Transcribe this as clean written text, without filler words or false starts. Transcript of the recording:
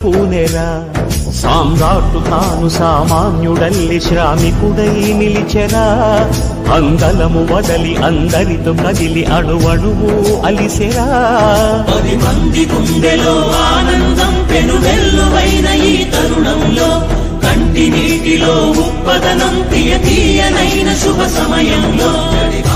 పూనెరా సామ్రాట్టు తాను సామాన్యుడల్లి శ్రామికుడై నిలిచెరా అందలము వదలి అందరితో కదిలి అణువణువు అలిసెరా 10 మంది గుండెలో ఆనందం పెనువెల్లువైన ఈ తరుణంలో కంటి నీటిలో ఉప్పదనం తీయనైన శుభ సమయంలో